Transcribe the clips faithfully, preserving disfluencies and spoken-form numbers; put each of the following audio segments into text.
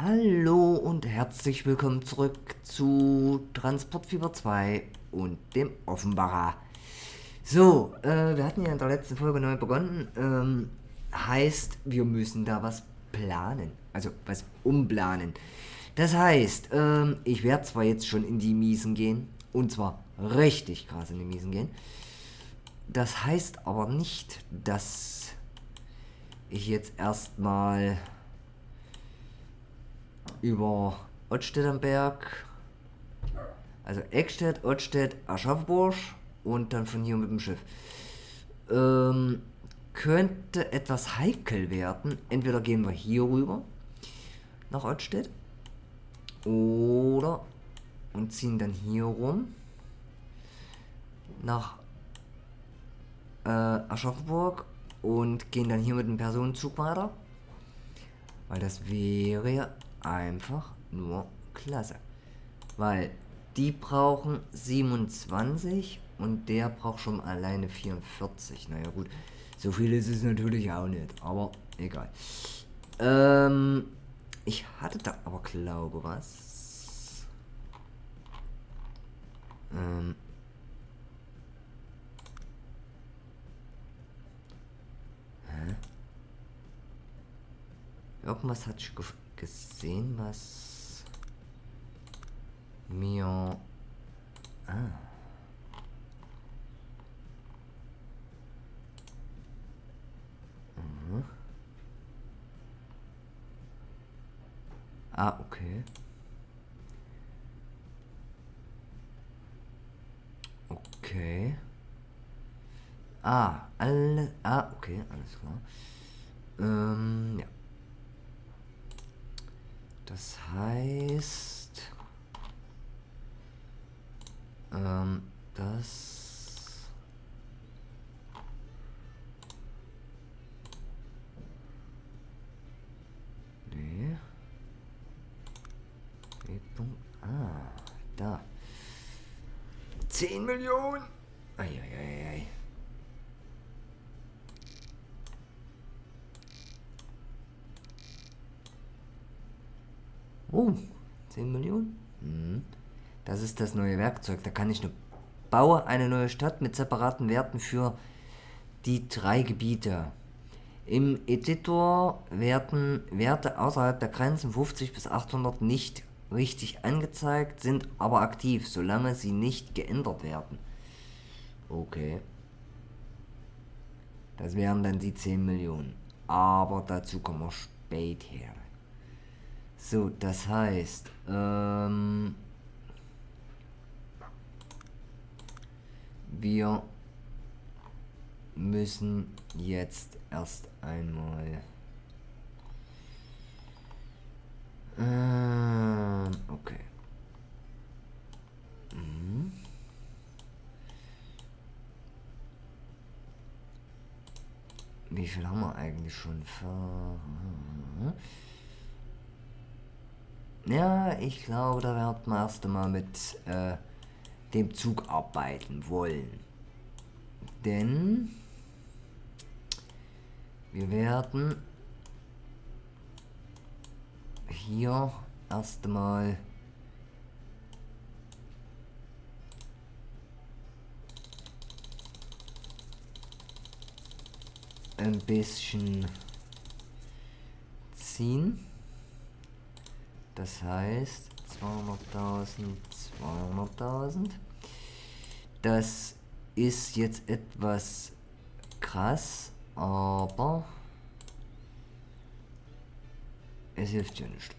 Hallo und herzlich willkommen zurück zu Transportfieber zwei und dem Offenbarer. So, äh, wir hatten ja in der letzten Folge neu begonnen. Ähm, heißt, wir müssen da was planen. Also was umplanen. Das heißt, ähm, ich werde zwar jetzt schon in die Miesen gehen. Und zwar richtig krass in die Miesen gehen. Das heißt aber nicht, dass ich jetzt erstmal über Ottstedt am Berg, also Eckstedt, Ottstedt, Aschaffenburg und dann von hier mit dem Schiff. Ähm, könnte etwas heikel werden. Entweder gehen wir hier rüber nach Ottstedt oder und ziehen dann hier rum nach äh, Aschaffenburg und gehen dann hier mit dem Personenzug weiter. Weil das wäre einfach nur klasse. Weil die brauchen siebenundzwanzig und der braucht schon alleine vierundvierzig. Naja gut, so viel ist es natürlich auch nicht, aber egal. Ähm, ich hatte da aber glaube was. Ähm. Hä? Irgendwas hatte ich ge gesehen, was mir... Ah. Mhm. Ah, okay. Okay. Ah, alle... Ah, okay, alles klar. Ähm, ja. Das heißt... Ähm, das... Nee. Punkt. Ah, da. zehn Millionen! Eieiei. Oh, zehn Millionen? Hm. Das ist das neue Werkzeug. Da kann ich eine baue eine neue Stadt mit separaten Werten für die drei Gebiete. Im Editor werden Werte außerhalb der Grenzen fünfzig bis achthundert nicht richtig angezeigt, sind aber aktiv, solange sie nicht geändert werden. Okay. Das wären dann die zehn Millionen. Aber dazu kommen wir später. So, das heißt, ähm, wir müssen jetzt erst einmal ähm, okay. Mhm. Wie viel haben wir eigentlich schon ver... Ja, ich glaube, da werden wir erst einmal mit äh, dem Zug arbeiten wollen. Denn wir werden hier erst einmal ein bisschen ziehen. Das heißt zweihunderttausend, zweihunderttausend. Das ist jetzt etwas krass, aber es hilft ja nicht.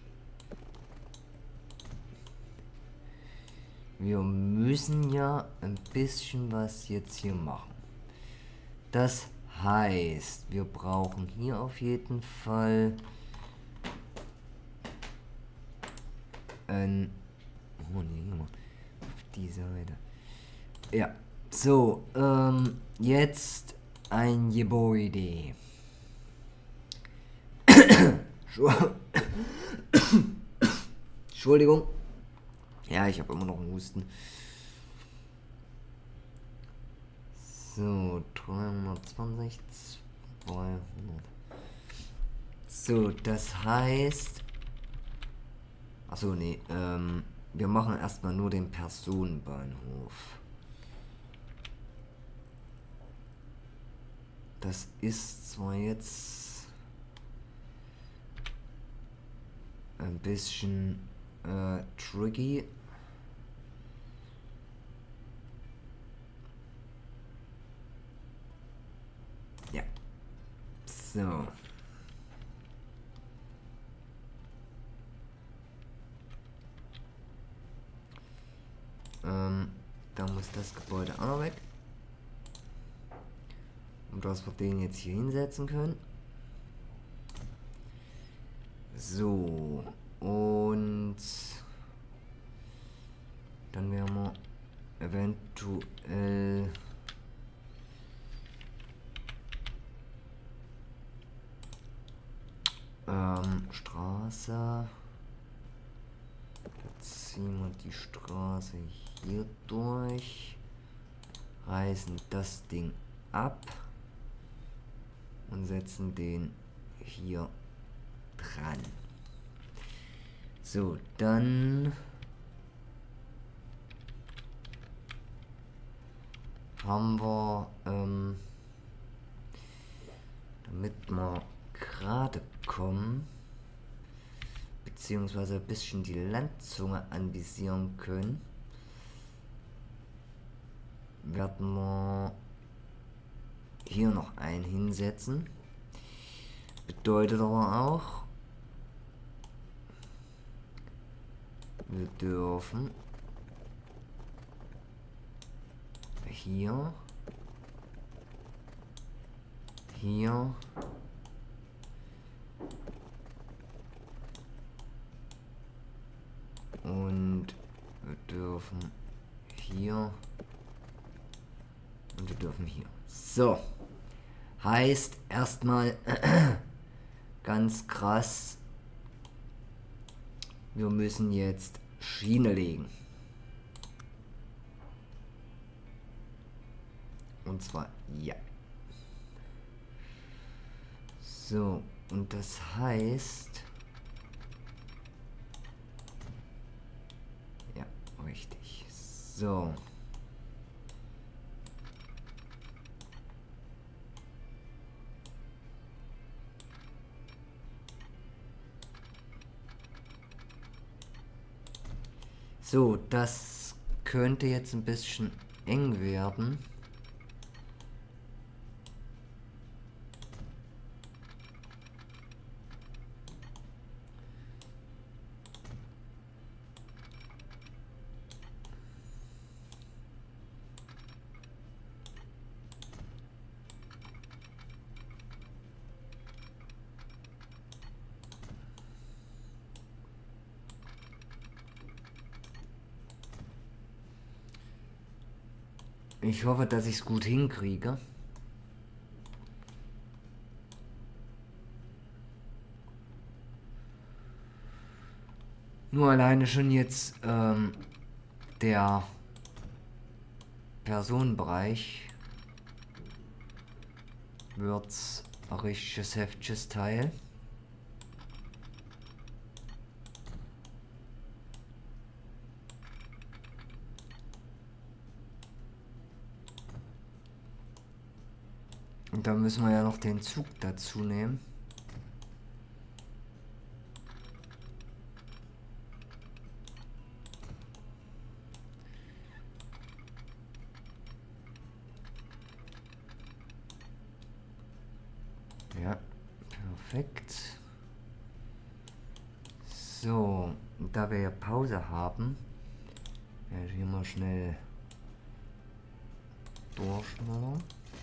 Wir müssen ja ein bisschen was jetzt hier machen. Das heißt, wir brauchen hier auf jeden Fall ein... Oh nee, auf die Seite. Ja, so, ähm, jetzt ein Gebäude. Entschuldigung. Ja, ich habe immer noch einen Husten. So, dreihundertzwanzig, zweihundert. So, das heißt, Achso, nee. Ähm, wir machen erstmal nur den Personenbahnhof. Das ist zwar jetzt ein bisschen äh, tricky. Ja. So. Ähm, da muss das Gebäude auch noch weg. Und dass wir den jetzt hier hinsetzen können. So. Und dann werden wir eventuell ähm, Straße. Jetzt ziehen wir die Straße hier durch. Reißen das Ding ab. Und setzen den hier dran. So, dann haben wir, ähm, damit wir gerade kommen, beziehungsweise ein bisschen die Landzunge anvisieren können, werden wir hier noch einen hinsetzen. Bedeutet aber auch, wir dürfen hier, hier und wir dürfen hier und wir dürfen hier. So. Heißt erstmal ganz krass, wir müssen jetzt Schiene legen. Und zwar ja. So, und das heißt, ja, richtig. So. So, das könnte jetzt ein bisschen eng werden. Ich hoffe, dass ich es gut hinkriege. Nur alleine schon jetzt ähm, der Personenbereich wird's ein richtiges heftiges Teil. Und da müssen wir ja noch den Zug dazu nehmen. Ja, perfekt. So, und da wir ja Pause haben, werde ich hier mal schnell durchschneller.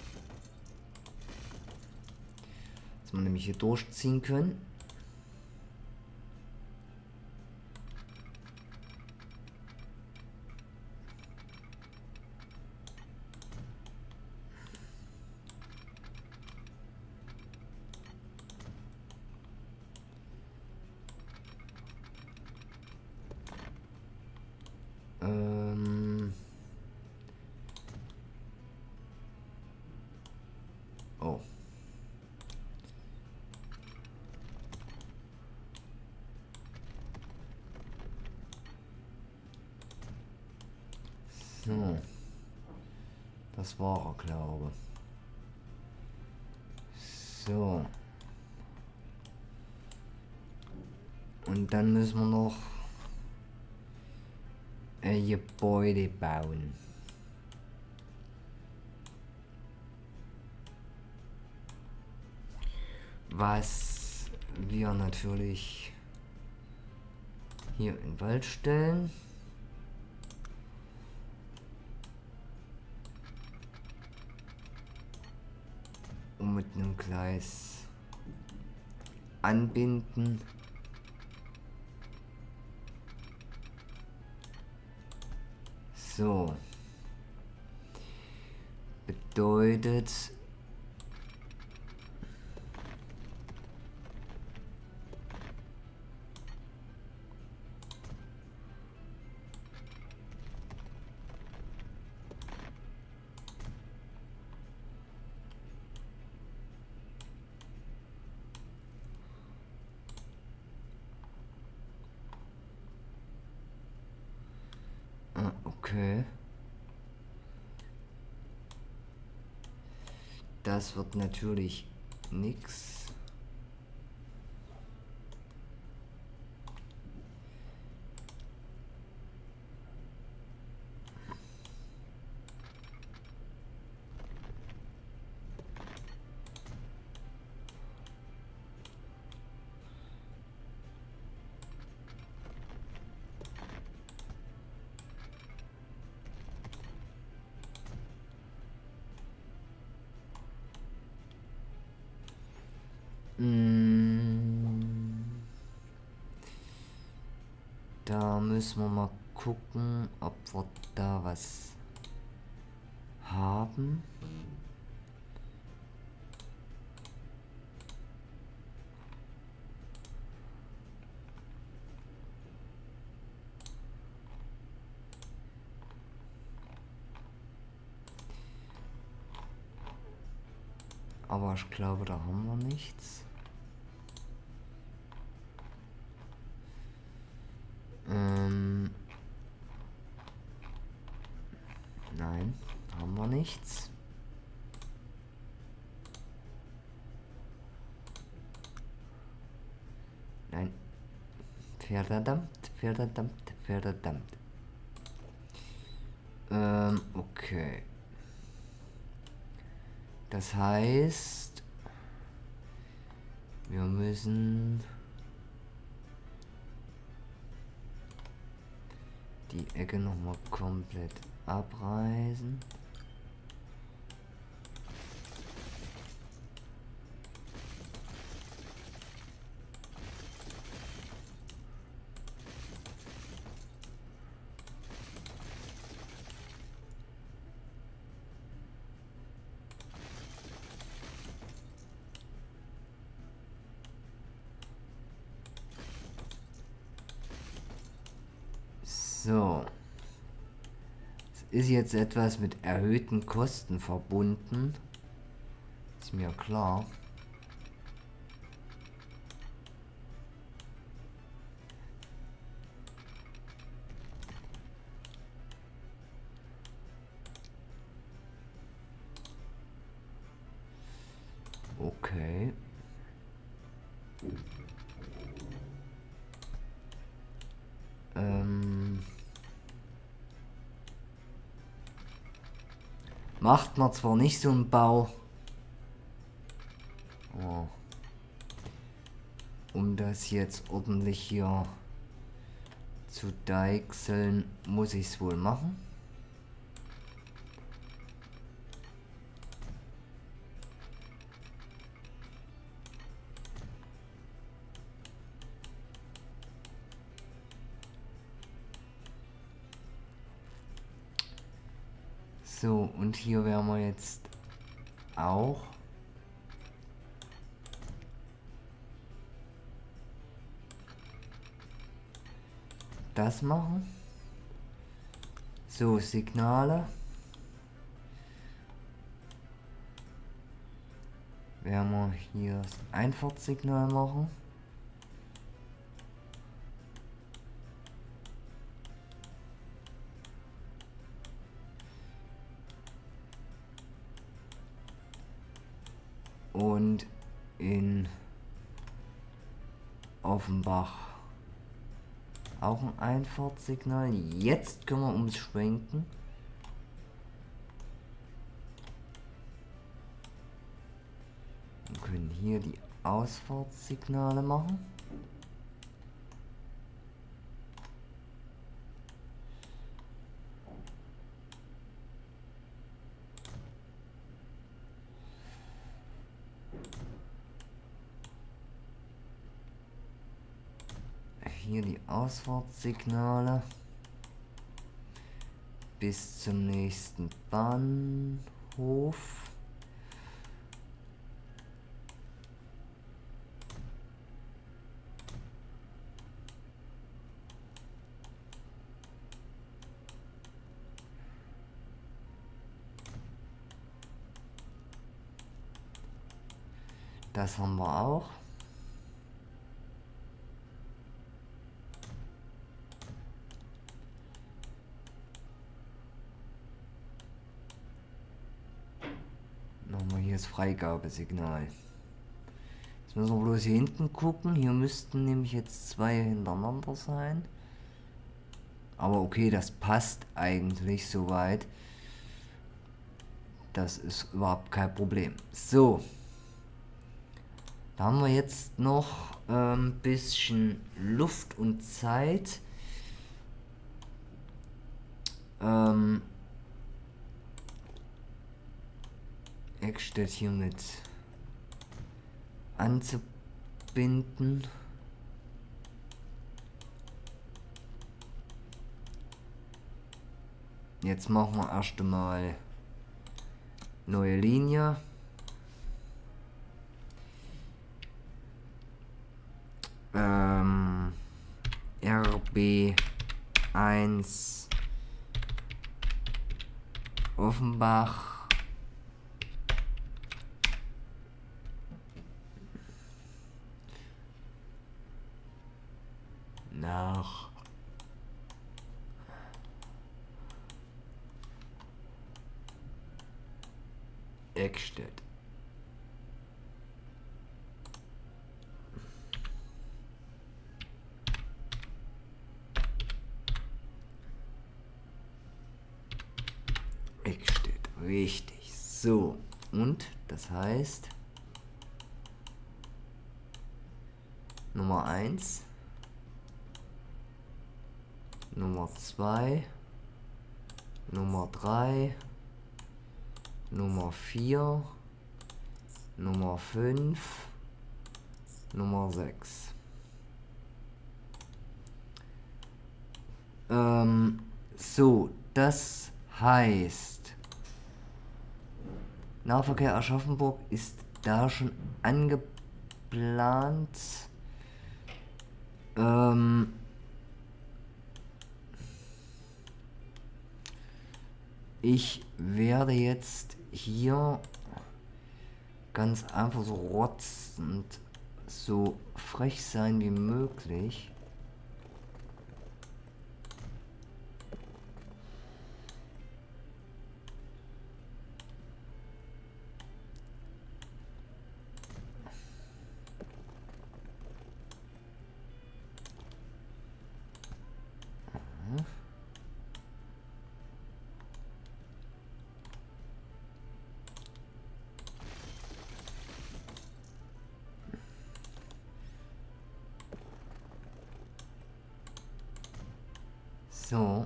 Dass wir nämlich hier durchziehen können. Ähm oh. So. Das war er, glaube ich. So. Und dann müssen wir noch ein Gebäude bauen. Was wir natürlich hier in den Wald stellen. Und mit einem Gleis anbinden. So. Bedeutet, okay. Das wird natürlich nix. Da müssen wir mal gucken, ob wir da was haben. Aber ich glaube, da haben wir nichts. Ähm Nein, haben wir nichts. Nein. Verdammt, verdammt, verdammt. Ähm, okay. Das heißt, wir müssen die Ecke noch mal komplett abreißen. So. Es ist jetzt etwas mit erhöhten Kosten verbunden. Ist mir klar. Okay. Ähm. Macht man zwar nicht so einen Bau. Oh. Um das jetzt ordentlich hier zu deichseln, muss ich es wohl machen. So, und hier werden wir jetzt auch das machen. So, Signale. Werden wir hier das Einfahrtssignal machen. in Offenbach auch ein Einfahrtssignal. Jetzt können wir umschwenken. Wir können hier die Ausfahrtssignale machen. Hier die Ausfahrtssignale bis zum nächsten Bahnhof. Das haben wir auch. Nochmal hier das Freigabesignal. Jetzt müssen wir bloß hier hinten gucken. Hier müssten nämlich jetzt zwei hintereinander sein. Aber okay, das passt eigentlich soweit. Das ist überhaupt kein Problem. So. Da haben wir jetzt noch ein ähm, bisschen Luft und Zeit. Ähm, Eckstedt hier mit anzubinden. Jetzt machen wir erst einmal neue Linie. Ähm, R B eins Offenbach nach Eckstedt. Eckstedt, richtig. So, und das heißt Nummer eins, Nummer zwei, Nummer drei, Nummer vier, Nummer fünf, Nummer sechs. Ähm, so, das heißt, Nahverkehr Aschaffenburg ist da schon angeplant. Ähm, ich werde jetzt hier ganz einfach so rotzend so frech sein wie möglich. So.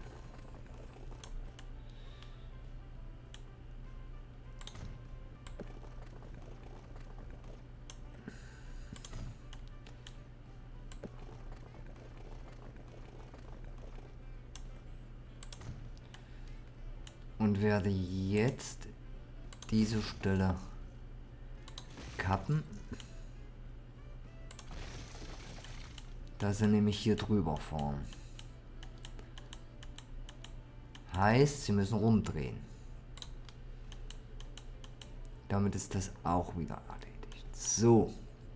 Und werde jetzt diese Stelle kappen, dass sie nämlich hier drüber fahren. Heißt, sie müssen rumdrehen. Damit ist das auch wieder erledigt. So.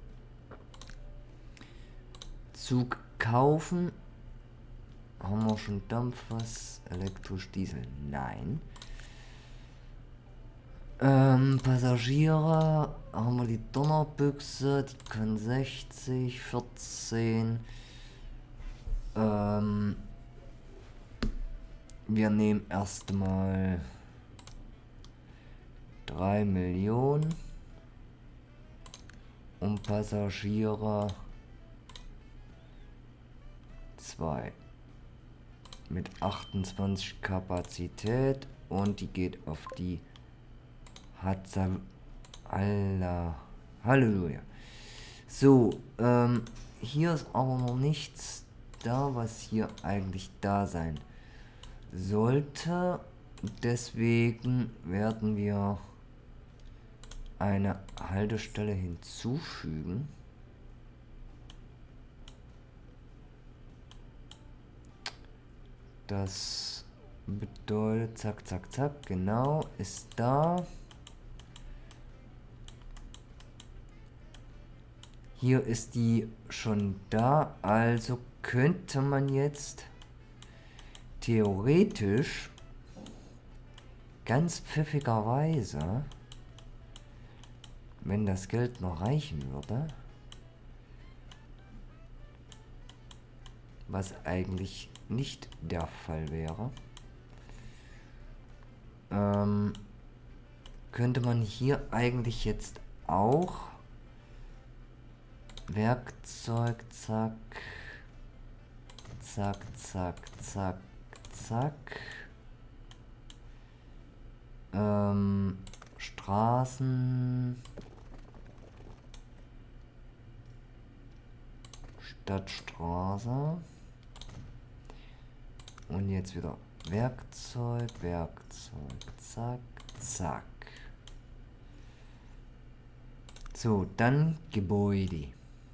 Zug kaufen. Haben wir schon Dampf was? Elektrisch, Diesel? Nein. Ähm, Passagiere, haben wir die Donnerbüchse, die kann sechzig, vierzehn. Ähm, wir nehmen erstmal drei Millionen. Und Passagiere zwei. Mit achtundzwanzig Kapazität. Und die geht auf die Hatzal. Allah. Halleluja. So, ähm, hier ist aber noch nichts da, was hier eigentlich da sein sollte. Deswegen werden wir eine Haltestelle hinzufügen. Das bedeutet, zack, zack, zack, genau, ist da. Hier ist die schon da, also könnte man jetzt theoretisch ganz pfiffigerweise, wenn das Geld noch reichen würde, was eigentlich nicht der Fall wäre, ähm, könnte man hier eigentlich jetzt auch Werkzeug, zack, zack, zack, zack, zack, ähm, Straßen, Stadtstraße und jetzt wieder Werkzeug, Werkzeug, zack, zack. So, dann Gebäude.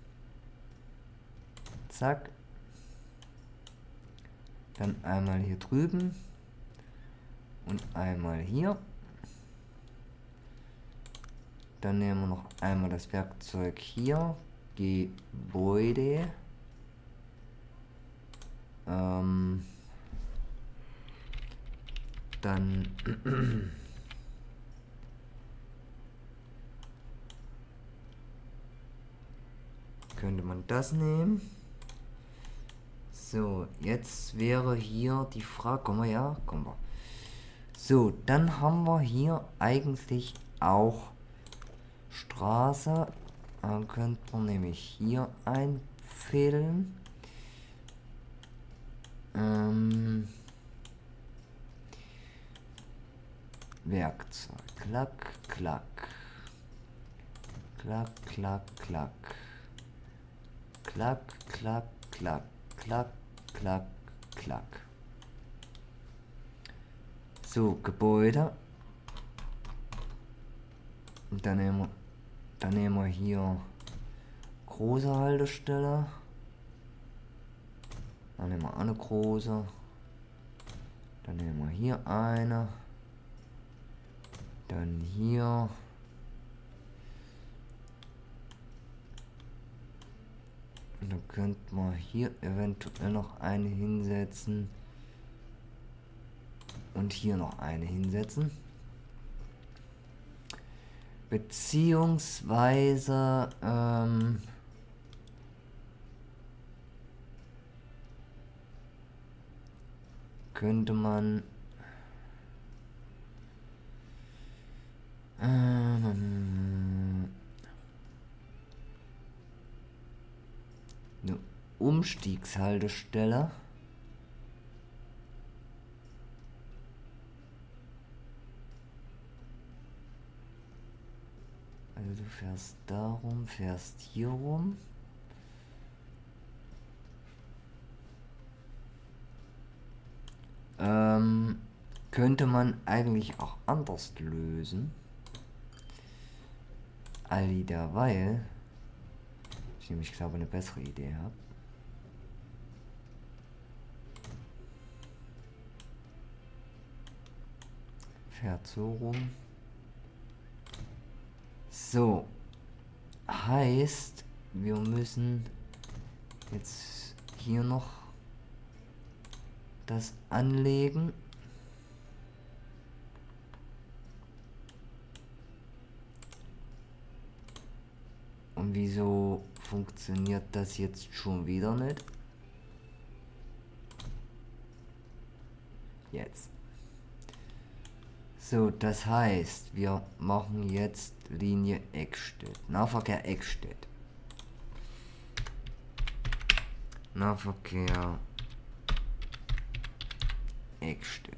Zack. Dann einmal hier drüben und einmal hier. Dann nehmen wir noch einmal das Werkzeug hier. Gebäude. Ähm, dann könnte man das nehmen. So, jetzt wäre hier die Frage, kommen wir ja, kommen wir. So, dann haben wir hier eigentlich auch Straße. Dann könnte man nämlich hier einfädeln. Ähm, Werkzeug. Klack, klack. Klack, klack, klack. Klack, klack, klack. Klack, klack, klack. So, Gebäude. Und dann nehmen wir, dann nehmen wir hier große Haltestelle. Dann nehmen wir eine große. Dann nehmen wir hier eine. Dann hier. Und dann könnte man hier eventuell noch eine hinsetzen. Und hier noch eine hinsetzen. Beziehungsweise, ähm, könnte man ähm, eine Umstiegshaltestelle. Also du fährst darum, fährst hier rum. Ähm, könnte man eigentlich auch anders lösen. Alli derweil ich nämlich glaube eine bessere Idee habe. Fährt so rum. So. Heißt, wir müssen jetzt hier noch das anlegen. Und wieso funktioniert das jetzt schon wieder nicht? Jetzt. So, das heißt, wir machen jetzt Linie Eckstedt. Nahverkehr Eckstedt. Nahverkehr Eckstedt.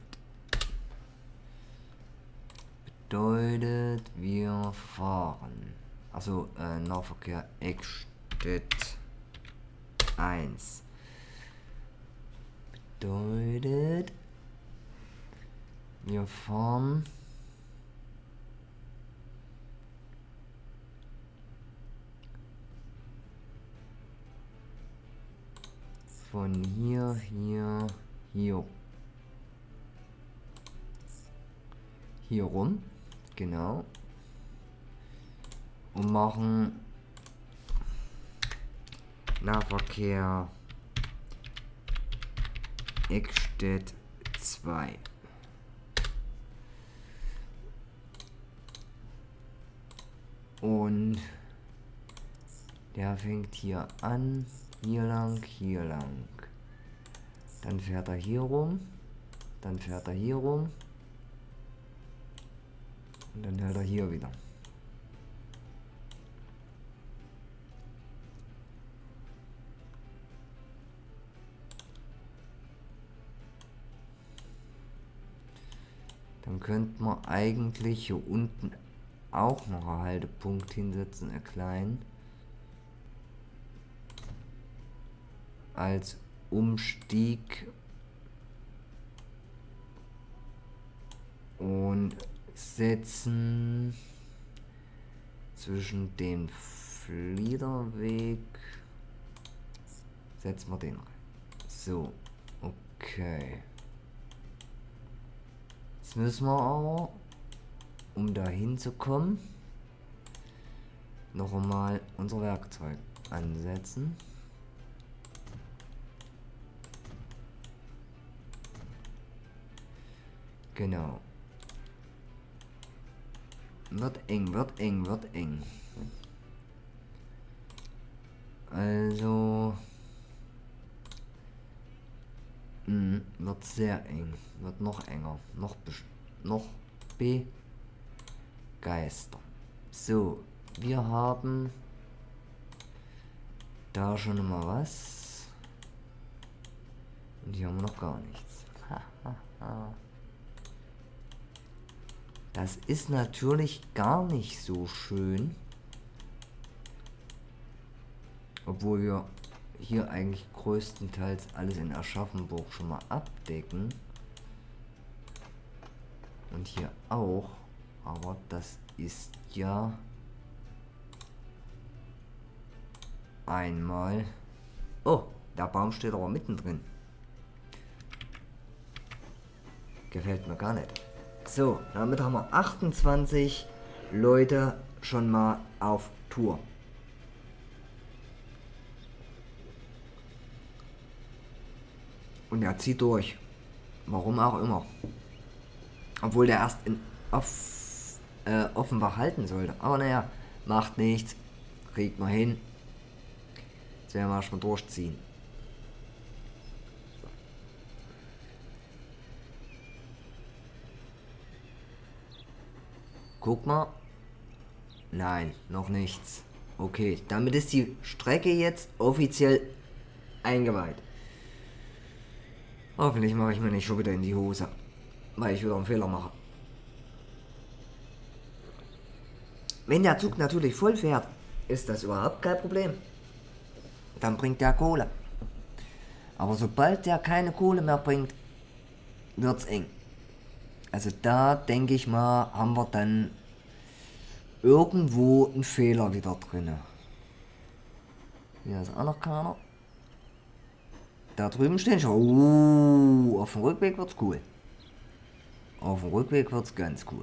Bedeutet, wir fahren. Also, äh, Nahverkehr Eckstedt eins. Bedeutet, wir fahren von hier, hier, hier, hier rum, genau, und machen Nahverkehr Eckstedt zwei. Und der fängt hier an, hier lang, hier lang. Dann fährt er hier rum, dann fährt er hier rum und dann hört er hier wieder. Dann könnte man eigentlich hier unten auch noch einen Haltepunkt hinsetzen, einen kleinen, als Umstieg und setzen zwischen den Fliederweg, setzen wir den rein. So, okay. Jetzt müssen wir aber, um dahin zu kommen, noch einmal unser Werkzeug ansetzen. Genau. Wird eng, wird eng, wird eng. Also mh, wird sehr eng, wird noch enger, noch noch begeister. So, wir haben da schon mal was und hier haben wir noch gar nichts. Das ist natürlich gar nicht so schön, obwohl wir hier eigentlich größtenteils alles in Aschaffenburg schon mal abdecken und hier auch, aber das ist ja einmal, oh, der Baum steht aber mittendrin, gefällt mir gar nicht. So, damit haben wir achtundzwanzig Leute schon mal auf Tour. Und er zieht durch. Warum auch immer. Obwohl der erst in Off, äh, Offenbach halten sollte. Aber naja, macht nichts. Kriegt man hin. Jetzt werden wir erstmal durchziehen. Guck mal. Nein, noch nichts. Okay, damit ist die Strecke jetzt offiziell eingeweiht. Hoffentlich mache ich mir nicht schon wieder in die Hose, weil ich wieder einen Fehler mache. Wenn der Zug natürlich voll fährt, ist das überhaupt kein Problem. Dann bringt der Kohle. Aber sobald der keine Kohle mehr bringt, wird's eng. Also da denke ich mal, haben wir dann irgendwo einen Fehler wieder drin. Hier ist auch noch keiner. Da drüben stehen schon. Uh, auf dem Rückweg wird's cool. Auf dem Rückweg wird's ganz cool.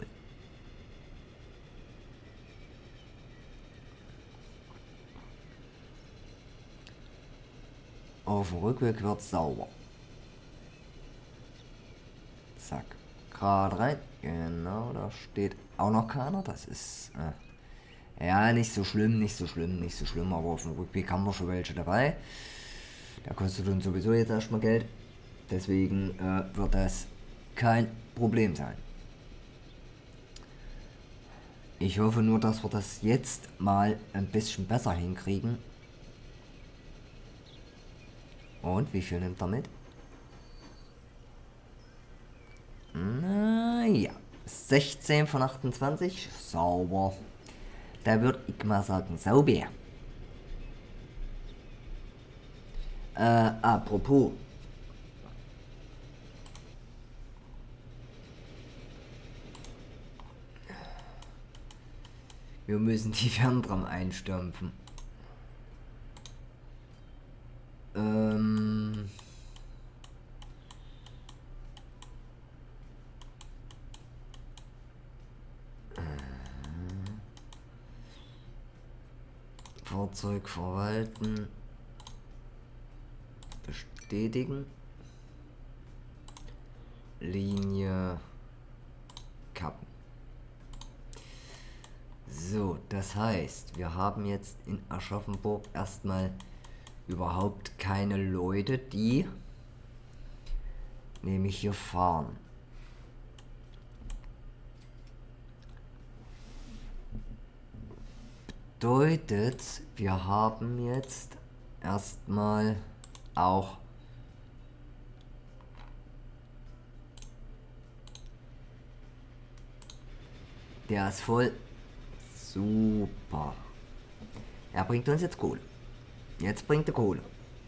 Auf dem Rückweg wird's sauber. Zack. Gerade rein. Genau, da steht auch noch keiner. Das ist äh, Ja, nicht so schlimm, nicht so schlimm, nicht so schlimm, aber auf dem Rückweg haben wir schon welche dabei. Der kostet uns sowieso jetzt erstmal Geld. Deswegen äh, wird das kein Problem sein. Ich hoffe nur, dass wir das jetzt mal ein bisschen besser hinkriegen. Und wie viel nimmt er mit? Naja, sechzehn von achtundzwanzig. Sauber. Da würde ich mal sagen, sauber. Äh, apropos. Wir müssen die Fernram einstampfen. Ähm... Fahrzeug verwalten. Bestätigen. Linie kappen. So, das heißt, wir haben jetzt in Aschaffenburg erstmal überhaupt keine Leute, die nämlich hier fahren. Bedeutet, wir haben jetzt erstmal auch der ist voll. Super. Er bringt uns jetzt Kohle. Jetzt bringt er Kohle.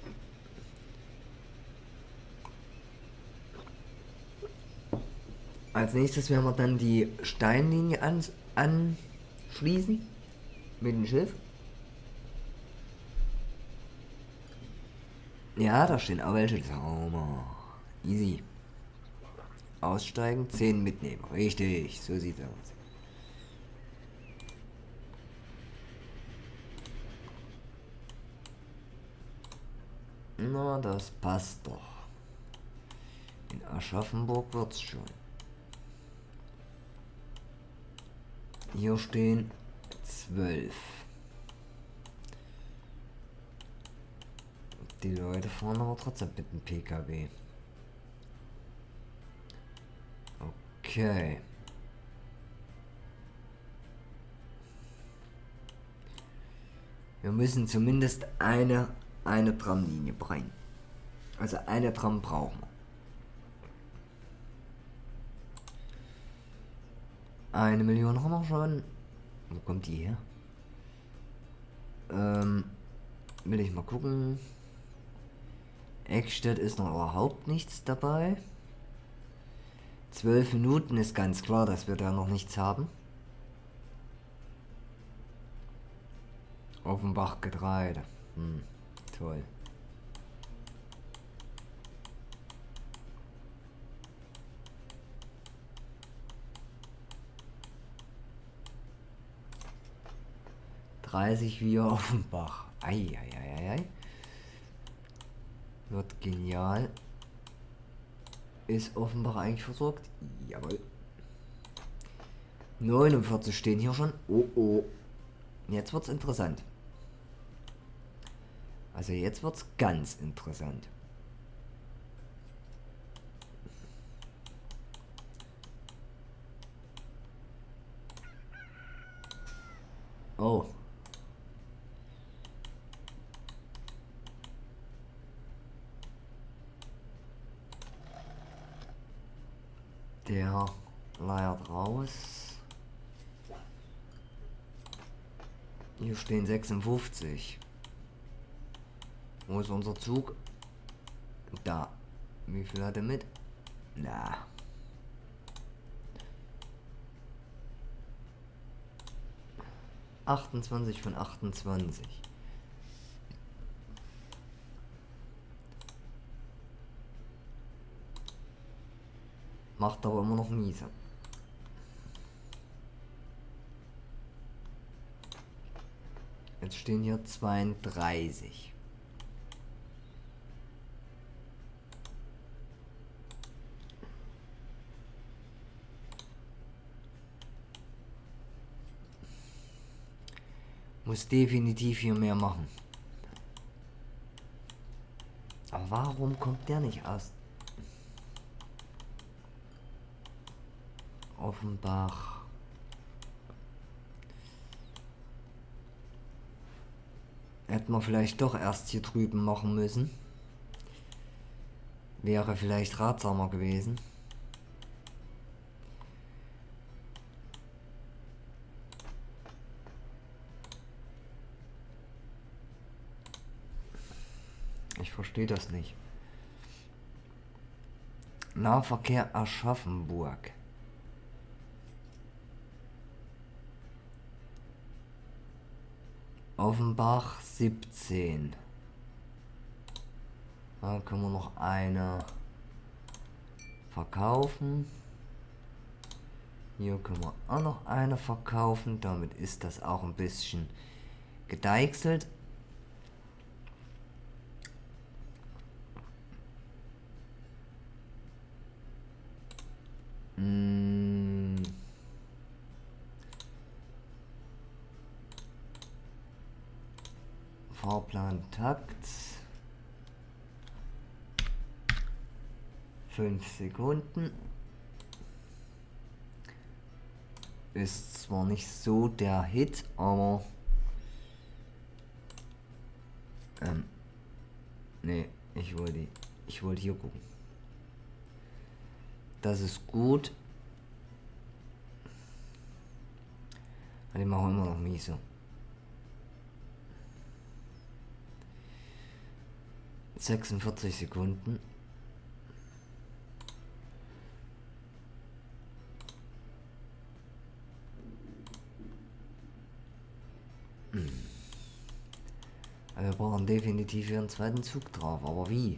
Als nächstes werden wir dann die Steinlinie an, anschließen. Mit dem Schiff. Ja, da stehen auch welche. Sauber. Easy. Aussteigen, zehn mitnehmen. Richtig, so sieht's aus. Na, das passt doch. In Aschaffenburg wird's schon. Hier stehen zwölf. Die Leute fahren aber trotzdem mit dem P K W. Okay. Wir müssen zumindest eine, eine Tramlinie bringen. Also eine Tram brauchen wir. Eine Million haben wir schon. Wo kommt die her? Ähm, will ich mal gucken. Eckstedt ist noch überhaupt nichts dabei. Zwölf Minuten ist ganz klar, dass wir da noch nichts haben. Offenbach Getreide. Hm, toll. dreißig wie Offenbach. Eieieiei. Wird genial. Ist Offenbach eigentlich versorgt? Jawohl. neunundvierzig stehen hier schon. Oh oh. Jetzt wird's interessant. Also jetzt wird's ganz interessant. Oh. Der leiert raus. Hier stehen sechsundfünfzig. Wo ist unser Zug? Da. Wie viel hat er mit? Na. achtundzwanzig von achtundzwanzig. Macht aber immer noch miese. Jetzt stehen hier zweiunddreißig. Muss definitiv hier mehr machen. Aber warum kommt der nicht aus Offenbach? Hätten wir vielleicht doch erst hier drüben machen müssen. Wäre vielleicht ratsamer gewesen. Ich verstehe das nicht. Nahverkehr Aschaffenburg. Offenbach siebzehn. Da können wir noch eine verkaufen. Hier können wir auch noch eine verkaufen. Damit ist das auch ein bisschen gedeichselt. Hm. Fahrplan Takt. fünf Sekunden. Ist zwar nicht so der Hit, aber ähm, nee, ich wollte ich wollte hier gucken. Das ist gut. Die machen immer noch miese. sechsundvierzig Sekunden. Hm. Wir brauchen definitiv hier einen zweiten Zug drauf, aber wie?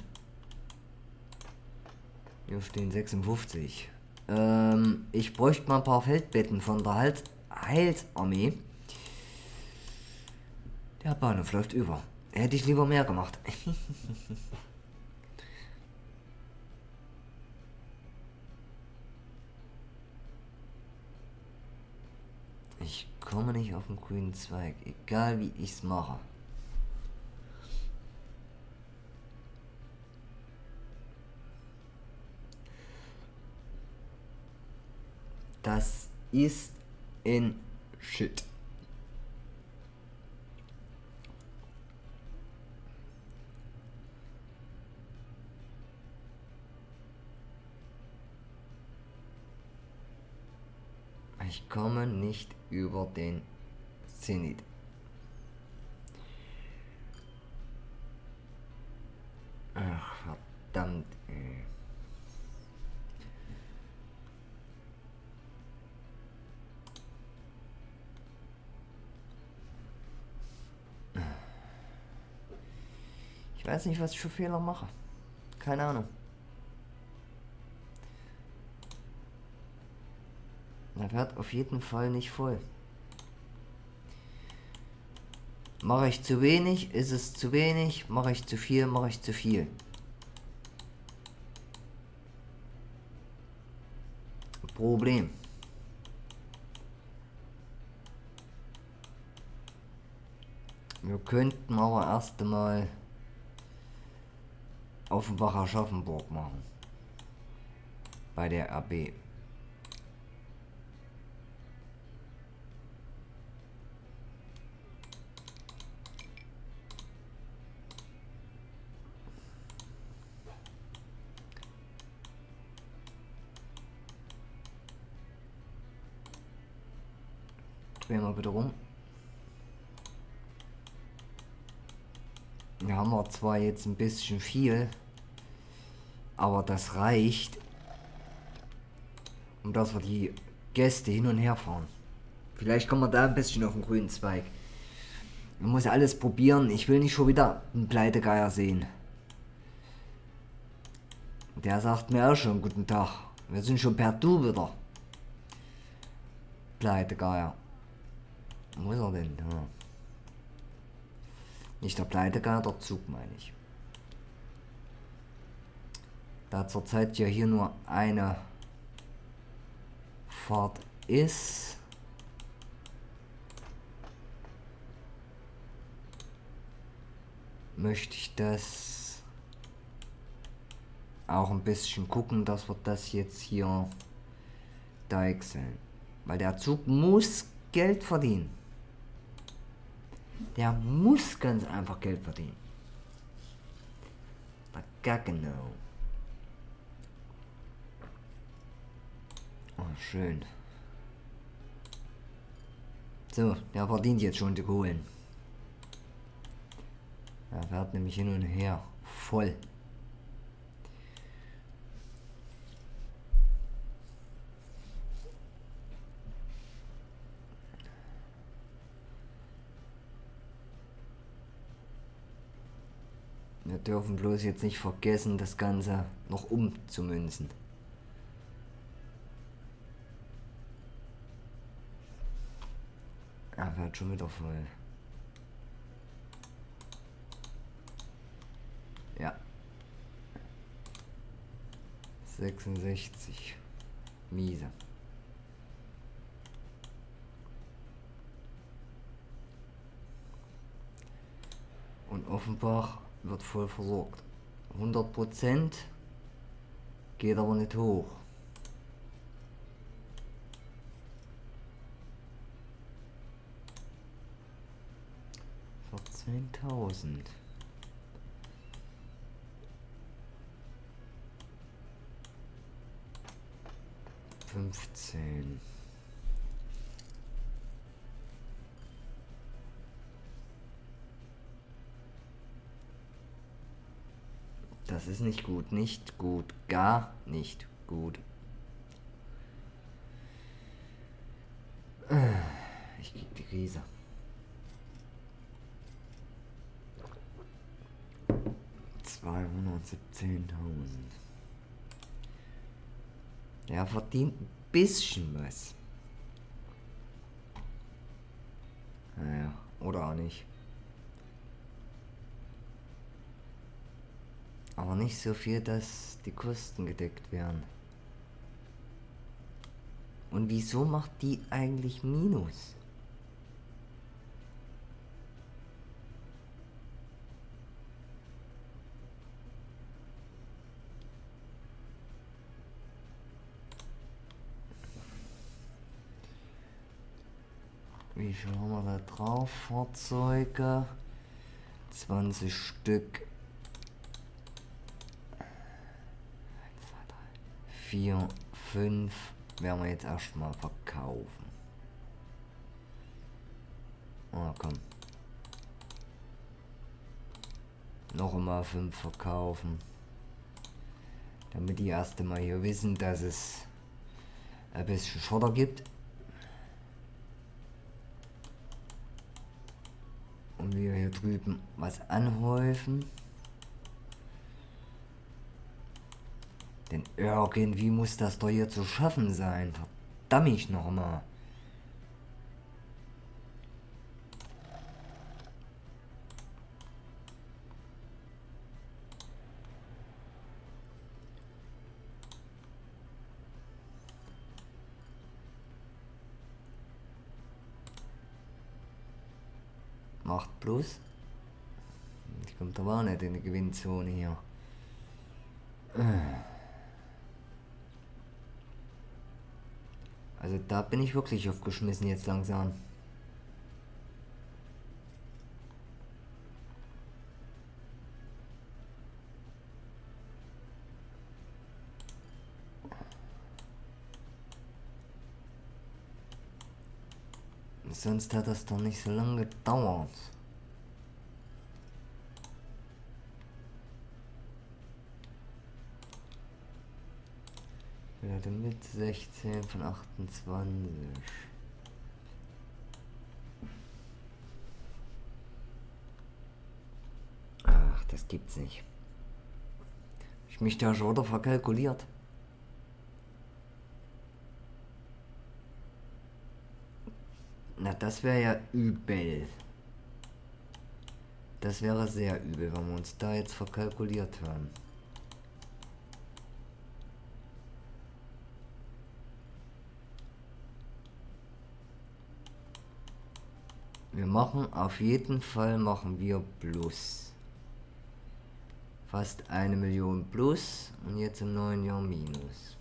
Hier stehen sechsundfünfzig. Ähm, ich bräuchte mal ein paar Feldbetten von der Heils Heilsarmee. Der Bahnhof läuft über. Hätte ich lieber mehr gemacht. Ich komme nicht auf den grünen Zweig, egal wie ich es mache. Das ist in Shit. Ich komme nicht über den Zenit. Ach, verdammt, ey. Ich weiß nicht, was ich für Fehler mache. Keine Ahnung. Er wird auf jeden Fall nicht voll. Mache ich zu wenig, ist es zu wenig. Mache ich zu viel, mache ich zu viel. Problem. Wir könnten aber erst einmal Offenbach Aschaffenburg machen. Bei der R B. Drehen wir bitte rum. Wir haben wir zwar jetzt ein bisschen viel, aber das reicht, um dass wir die Gäste hin und her fahren. Vielleicht kommen wir da ein bisschen auf den grünen Zweig. Man muss alles probieren. Ich will nicht schon wieder einen Pleitegeier sehen. Der sagt mir auch schon guten Tag. Wir sind schon per Du wieder. Pleitegeier. Wo ist er denn? Ja. Nicht der Pleitegeier, der Zug meine ich. Da zurzeit ja hier nur eine Fahrt ist. möchte ich das auch ein bisschen gucken, dass wir das jetzt hier deichseln. Weil der Zug muss Geld verdienen. Der muss ganz einfach Geld verdienen. Gar genau. Oh, schön. So, der verdient jetzt schon die Kohlen. Er fährt nämlich hin und her. Voll. Wir dürfen bloß jetzt nicht vergessen, das Ganze noch umzumünzen. Er wird schon wieder voll. Ja. sechsundsechzig. Miese. Und Offenbach wird voll versorgt. hundert Prozent geht aber nicht hoch. vierzehntausend. fünfzehn. Das ist nicht gut, nicht gut, gar nicht gut. Ich krieg die Krise. zweihundertsiebzehntausend. Der verdient ein bisschen was. Naja, oder auch nicht. Aber nicht so viel, dass die Kosten gedeckt werden. Und wieso macht die eigentlich Minus? Wie viel haben wir da drauf? Fahrzeuge. zwanzig Stück. vier, fünf werden wir jetzt erstmal verkaufen. Oh, komm. Noch einmal fünf verkaufen. Damit die erste mal hier wissen, dass es ein bisschen Schotter gibt. Und wir hier drüben was anhäufen. Denn irgendwie muss das doch hier zu schaffen sein. Verdammt ich noch mal. Macht bloß. Ich komme da war nicht in die Gewinnzone hier. Also da bin ich wirklich aufgeschmissen jetzt langsam. Sonst hat das doch nicht so lange gedauert. Ja, mit sechzehn von achtundzwanzig. Ach, das gibt's nicht. Ich mich da schon wieder verkalkuliert. Na, das wäre ja übel. Das wäre sehr übel, wenn wir uns da jetzt verkalkuliert haben. Wir machen auf jeden Fall machen wir Plus. Fast eine Million plus und jetzt im neuen Jahr minus.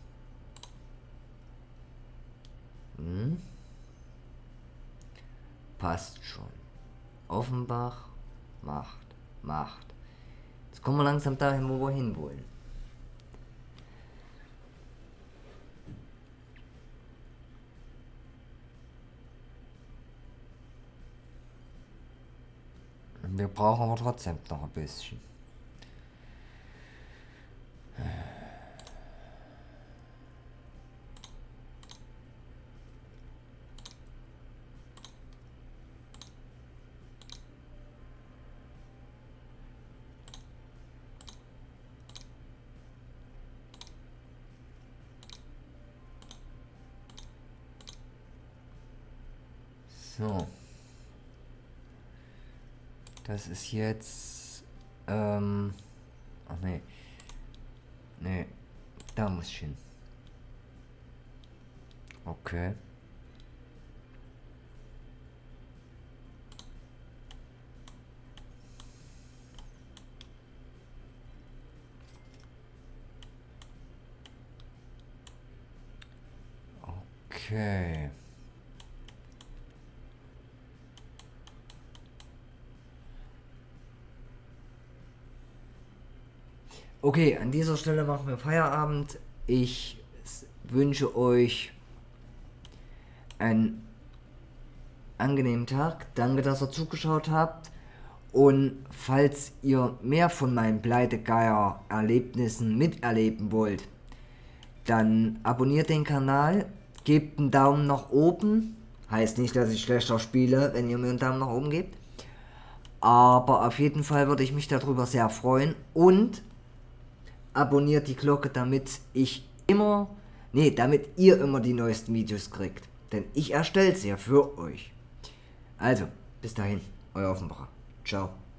Hm. Passt schon. Offenbach macht, macht. Jetzt kommen wir langsam dahin, wo wir hinwollen. Wir brauchen aber trotzdem noch ein bisschen. So. Das ist jetzt, ähm, ach nee, nee, da muss ich hin. Okay. Okay. Okay, an dieser Stelle machen wir Feierabend. Ich wünsche euch einen angenehmen Tag. Danke, dass ihr zugeschaut habt. Und falls ihr mehr von meinen Pleitegeier-Erlebnissen miterleben wollt, dann abonniert den Kanal, gebt einen Daumen nach oben. Heißt nicht, dass ich schlechter spiele, wenn ihr mir einen Daumen nach oben gebt. Aber auf jeden Fall würde ich mich darüber sehr freuen. Und abonniert die Glocke, damit ich immer, nee, damit ihr immer die neuesten Videos kriegt. Denn ich erstelle sie ja für euch. Also, bis dahin, euer Offenbacher. Ciao.